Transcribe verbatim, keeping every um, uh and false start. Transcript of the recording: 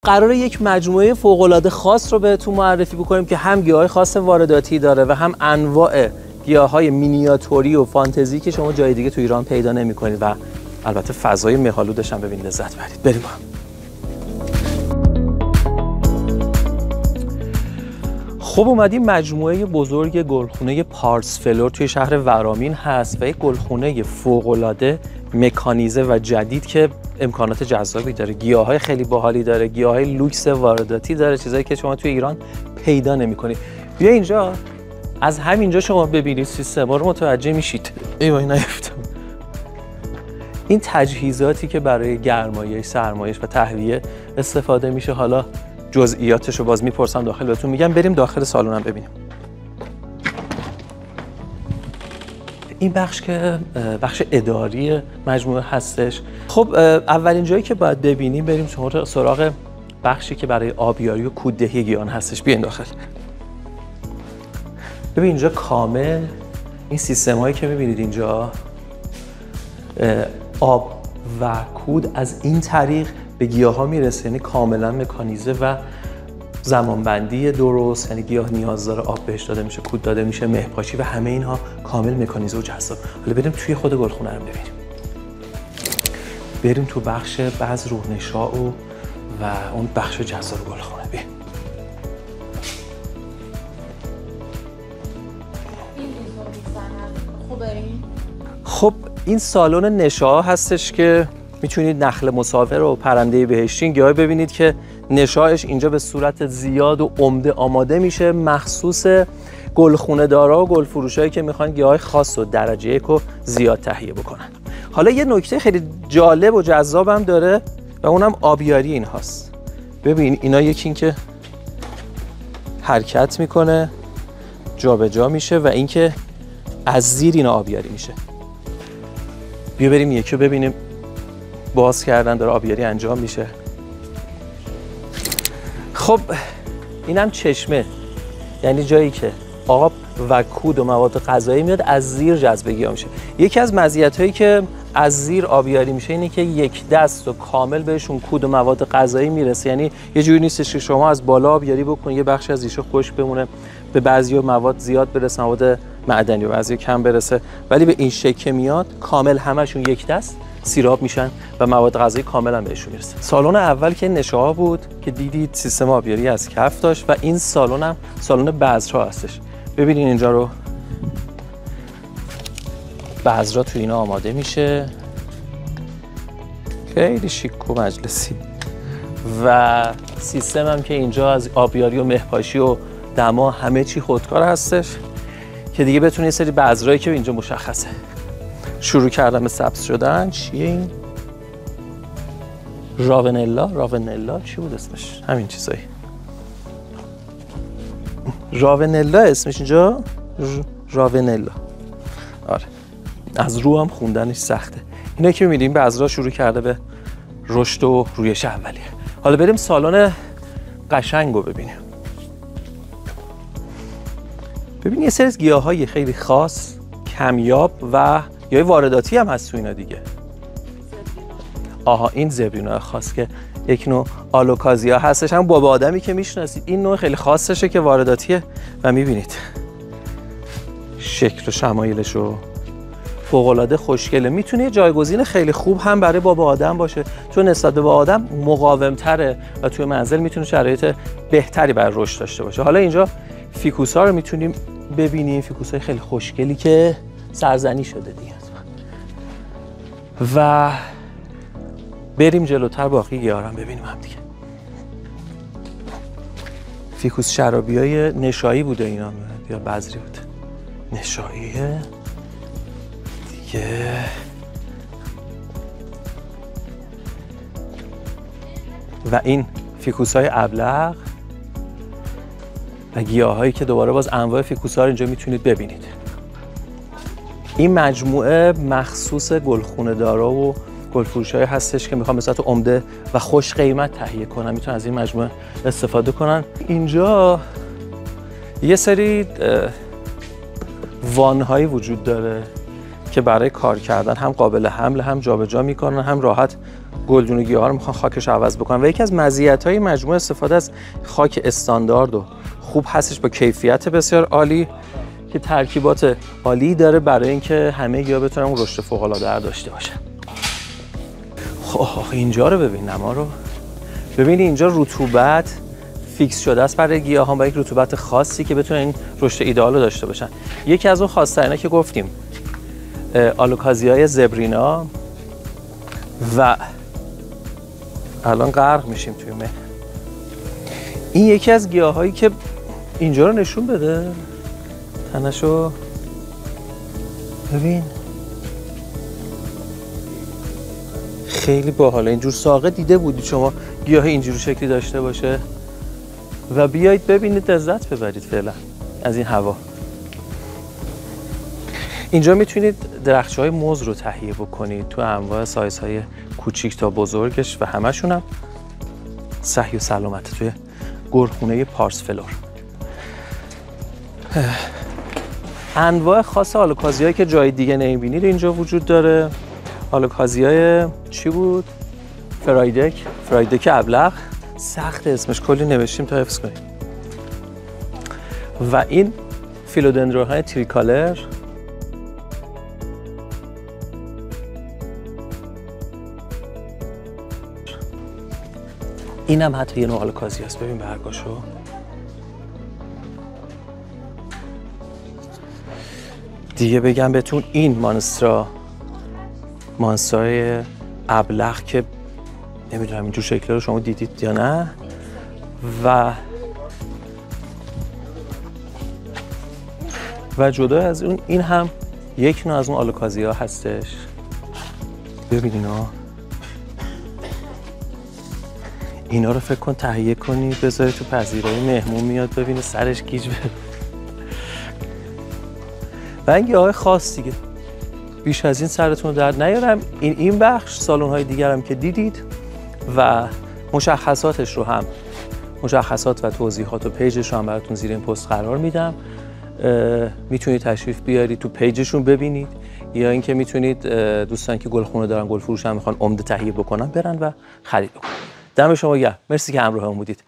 قراره یک مجموعه فوق‌العاده خاص رو بهتون معرفی بکنیم که هم گیاهای خاص وارداتی داره و هم انواع گیاهای مینیاتوری و فانتزی که شما جای دیگه تو ایران پیدا نمی‌کنید و البته فضای مه‌آلودش هم ببینید لذت ببرید. بریم با هم. خب اومدیم مجموعه بزرگ گلخونه پارس فلور توی شهر ورامین هست و یک گلخونه فوق‌العاده مکانیزه و جدید که امکانات جذابی داره، گیاهای خیلی باحالی داره، گیاهای لوکس وارداتی داره، چیزایی که شما توی ایران پیدا نمی‌کنید. بیا اینجا، از همینجا شما ببینید سیستما رو متوجه میشید. ای وای نیفتم. این تجهیزاتی که برای گرمایش، سرمایش و تهویه استفاده میشه، حالا جزئیاتش رو باز میپرسم داخل بهتون میگم. بریم داخل سالن ببینیم. این بخش که بخش اداری مجموعه هستش. خب اولین جایی که باید ببینیم، بریم سراغ بخشی که برای آبیاری و کوددهی گیاهان هستش. بیاین داخل. ببین اینجا کامل این سیستم هایی که میبینید اینجا، آب و کود از این طریق به گیاه ها میرسه، یعنی کاملا مکانیزه و زمانبندی درست، یعنی گیاه نیاز داره آب بهش داده میشه، کود داده میشه، مهپاشی و همه اینها کامل مکانیزه و جذاب. حالا بریم توی خود گلخونه رو ببینیم. بریم تو بخش بذر و نشاء و و اون بخش جذاب گلخونه. بریم. خب این سالن نشاء هستش که میتونید نخل مسافر و پرنده بهشتی گیاه ببینید که نشاءش اینجا به صورت زیاد و عمده آماده میشه، مخصوص گلخونه دارا و گل فروشایی که میخوان گیاه خاص و درجه یک رو زیاد تهیه بکنن. حالا یه نکته خیلی جالب و جذاب هم داره و اونم آبیاری این هاست. ببین اینا یکی این که حرکت میکنه، جابجا میشه و اینکه از زیر اینا آبیاری میشه. بیا بریم یکی رو ببینیم. باز کردن داره آبیاری انجام میشه. خب اینم چشمه، یعنی جایی که آب و کود و مواد غذایی میاد از زیر جذب گیاه میشه. یکی از مزیتایی که از زیر آبیاری میشه اینه که یک دست و کامل بهشون کود و مواد غذایی میرسه، یعنی یه جوری نیستش که شما از بالا آبیاری بکنید یه بخش از ریشه خشک بمونه، به بعضی مواد زیاد برسه، مواد معدنی و بعضی کم برسه، ولی به این شکل میاد کامل همشون یک دست سیراب میشن و مواد غذایی کاملا بهشون میرسه. سالن اول که نشاء بود که دیدید سیستم آبیاری از کف داشت و این سالن هم سالن بذرها هستش. ببینید اینجا رو بذرها تو اینا آماده میشه، خیلی شیک و مجلسی و سیستم هم که اینجا از آبیاری و مهپاشی و دما همه چی خودکار هستش که دیگه بتونه یه سری بذرایی که اینجا مشخصه شروع کردم به سبز شدن. چیه این؟ راونلا راونلا چی بود اسمش؟ همین چیزایی. راونلا اسمش اینجا راونلا. آره از رو هم خوندنش سخته. اینا که می‌بینیم بذرها شروع کرده به رشد و رویش اولیه. حالا بریم سالن قشنگو ببینیم. ببین یه سری گیاهای خیلی خاص، کمیاب و یا وارداتی هم هست تو اینا دیگه. آها این زبرینا خاص که یک نوع آلوکازیا هستش، هم بابا آدمی که میشناسید. این نوع خیلی خاصشه که وارداتیه و میبینید شکل و شمایلش رو فوق‌العاده خوشگله. میتونه جایگزین خیلی خوب هم برای بابا آدم باشه، چون نسبت به بابا آدم مقاوم‌تره و توی منزل میتونه شرایط بهتری برای رشد داشته باشه. حالا اینجا فیکوسا رو میتونیم ببینیم، فیکوسای خیلی خوشگلی که سرزنی شده دیگه. و بریم جلوتر باقی گیاها رو ببینیم هم دیگه. فیکوس شرابیای نشایی بوده اینا یا بذری بوده. نشاییه دیگه. و این فیکوسای ابلق و گیاهایی که دوباره باز انواع فیکوسا رو اینجا میتونید ببینید. این مجموعه مخصوص گلخونه دارا و گلفروشایی هستش که میخوام به صورت عمده و خوش قیمت تهیه کنن، میتونن از این مجموعه استفاده کنن. اینجا یه سری وانهایی وجود داره که برای کار کردن هم قابل حمل، هم جابجا میکنن، هم راحت گلدون گیاها رو میخوان خاکش رو عوض بکنن و یکی از مزیت‌های مجموعه استفاده از خاک استاندارد و خوب هستش با کیفیت بسیار عالی که ترکیبات عالی داره برای اینکه همه گیاه بتونن اون رشد فوق‌العاده داشته باشن. خب اینجا رو ببین، نما رو ببینید، اینجا رطوبت فیکس شده است برای گیاهان با یک رطوبت خاصی که بتونن این رشد ایدئال رو داشته باشن. یکی از اون خاص‌ترینا که گفتیم آلوکازیای زبرینا و الان غرق میشیم توی مه. این یکی از گیاهایی که اینجا رو نشون بده، تنشو ببین، خیلی باحاله. اینجور ساقه دیده بودید شما گیاه اینجور شکلی داشته باشه؟ و بیایید ببینید، لذت ببرید فعلا از این هوا. اینجا میتونید درختچه‌های موز رو تهیه بکنید تو انواع سایزهای کوچیک تا بزرگش و همشون هم صحی و سلامت توی گلخونه پارس فلور. انواع خاص آلوکازیایی که جای دیگه نمیبینید اینجا وجود داره. آلوکازیای چی بود؟ فرایدک، فرایدک ابلق. سخت اسمش، کلی نوشتیم تا حفظ کنیم. و این فیلودندرون‌های تریکالر. این هم حتی یه نوع آلوکازی هست، ببین برگاشو. دیگه بگم بهتون این مانسترا، مانسترای ابلق که نمیدونم اینجور شکل رو شما دیدید یا نه. و و جدا از اون این هم یک نوع از اون آلوکازی ها هستش. ببین اینا اینا رو فکر کن تهیه کنی بذاری تو پذیرایی، مهمون میاد ببینه سرش گیج بره. و این گیاهای خاص دیگه بیش از این سرتون درد نیارم. این این بخش سالن های دیگر هم که دیدید و مشخصاتش رو هم مشخصات و توضیحات و پیجش رو هم براتون زیر این پست قرار میدم. میتونید تشریف بیارید تو پیجشون ببینید، یا اینکه میتونید دوستان که گلخونه دارن، گل فروش هم میخوان عمده تهیه بکنن، برن و خرید بکنن. دم شما گرم. مرسی که همراهمون بودید.